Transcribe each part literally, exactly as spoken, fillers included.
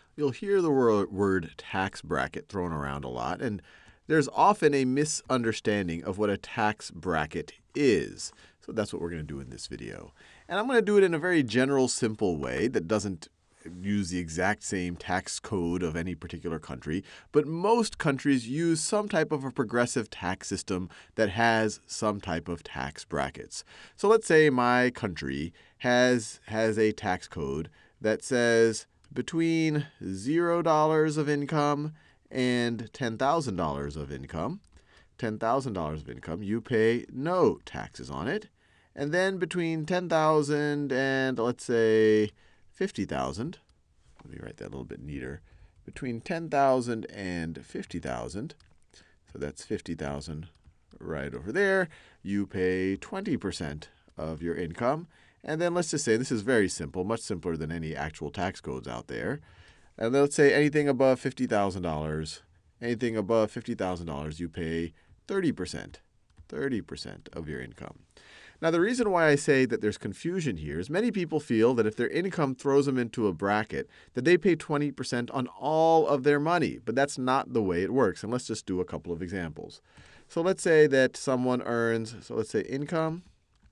You'll hear the word tax bracket thrown around a lot, and there's often a misunderstanding of what a tax bracket is. So that's what we're going to do in this video. And I'm going to do it in a very general, simple way that doesn't use the exact same tax code of any particular country, but most countries use some type of a progressive tax system that has some type of tax brackets. So let's say my country has, has a tax code that says between zero dollars of income and ten thousand dollars of income, ten thousand dollars of income, you pay no taxes on it. And then between ten thousand dollars and, let's say, fifty thousand dollars, let me write that a little bit neater, between ten thousand dollars and fifty thousand dollars, so that's fifty thousand dollars right over there, you pay twenty percent of your income. And then let's just say, this is very simple, much simpler than any actual tax codes out there. And let's say anything above fifty thousand dollars, anything above fifty thousand dollars, you pay thirty percent, thirty percent of your income. Now, the reason why I say that there's confusion here is many people feel that if their income throws them into a bracket, that they pay twenty percent on all of their money. But that's not the way it works. And let's just do a couple of examples. So let's say that someone earns, so let's say income,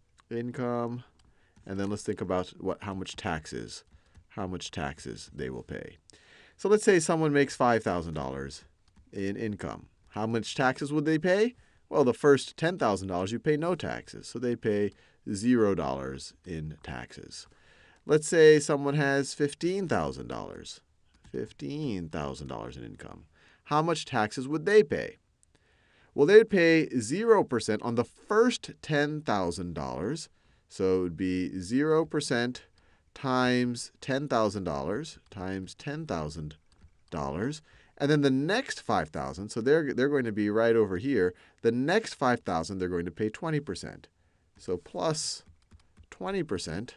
income, and then let's think about what how much taxes, how much taxes they will pay. So let's say someone makes five thousand dollars in income. How much taxes would they pay? Well, the first ten thousand dollars you pay no taxes, so they pay zero dollars in taxes. Let's say someone has fifteen thousand dollars, fifteen thousand dollars in income. How much taxes would they pay? Well, they would pay zero percent on the first ten thousand dollars. So it would be zero percent times ten thousand dollars times ten thousand dollars. And then the next five thousand dollars, so they're, they're going to be right over here. The next five thousand dollars, they're going to pay twenty percent. So plus twenty percent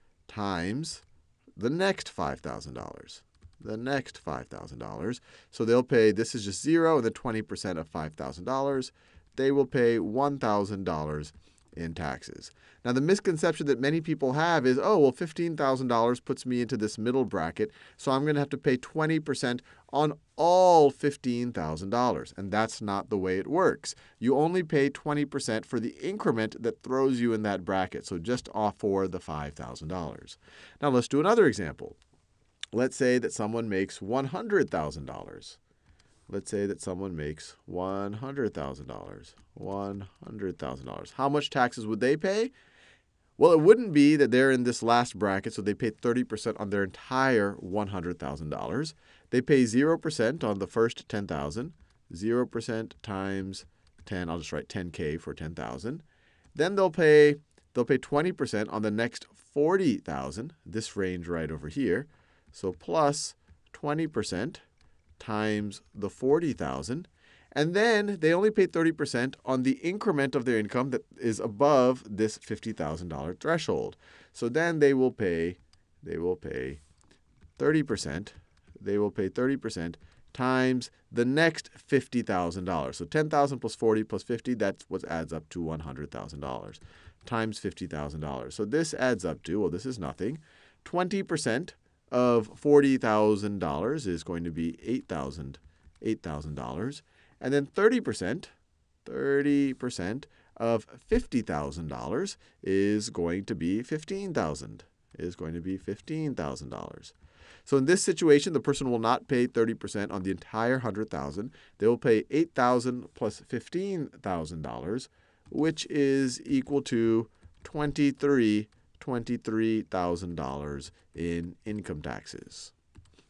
times the next five thousand dollars. The next five thousand dollars. So they'll pay, this is just zero, and then twenty percent of five thousand dollars. They will pay one thousand dollars in taxes. Now, the misconception that many people have is, oh, well, fifteen thousand dollars puts me into this middle bracket, so I'm going to have to pay twenty percent on all fifteen thousand dollars. And that's not the way it works. You only pay twenty percent for the increment that throws you in that bracket, so just off for the five thousand dollars. Now, let's do another example. Let's say that someone makes one hundred thousand dollars. Let's say that someone makes one hundred thousand dollars. one hundred thousand dollars. How much taxes would they pay? Well, it wouldn't be that they're in this last bracket, so they pay thirty percent on their entire one hundred thousand dollars. They pay zero percent on the first ten thousand dollars. zero percent times ten, I'll just write ten K for ten thousand. Then they'll pay, they'll pay twenty percent on the next forty thousand, this range right over here. So plus twenty percent times the forty thousand. And then they only pay thirty percent on the increment of their income that is above this fifty thousand dollars threshold. So then they will pay, they will pay thirty percent. They will pay thirty percent times the next fifty thousand dollars. So ten thousand plus forty plus fifty, that's what adds up to one hundred thousand dollars times fifty thousand dollars. So this adds up to, well, this is nothing. twenty percent of forty thousand dollars is going to be eight thousand dollars. And then thirty percent, thirty percent of fifty thousand dollars is going to be fifteen thousand dollars, is going to be fifteen thousand dollars. So in this situation, the person will not pay thirty percent on the entire one hundred thousand dollars. They will pay eight thousand dollars plus fifteen thousand dollars, which is equal to twenty-three thousand dollars in income taxes.